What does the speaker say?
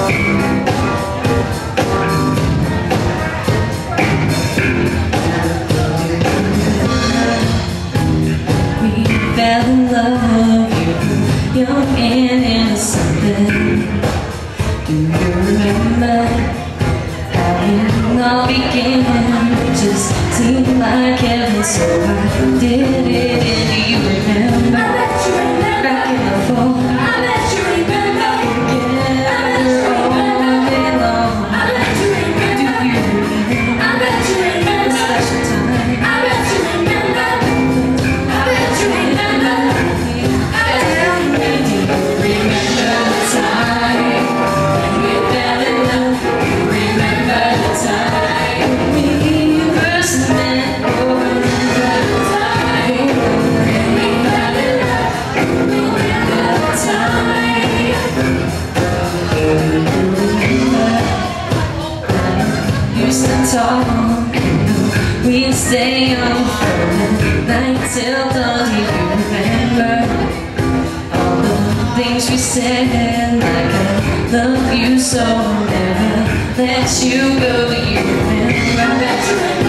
Fell in love, you young and innocent then. Do you remember how it all began? It just seemed like heaven, so I did it. And do you remember? I bet you remember. Back in the fall, I bet you remember. Together all day long. I bet you remember. Do you remember? I bet you remember. The special time. I bet you remember. I bet you remember. We'd stay on the night till dawn. Do you remember all the things we said? Like I love you so, I'll never let you go. Do you remember?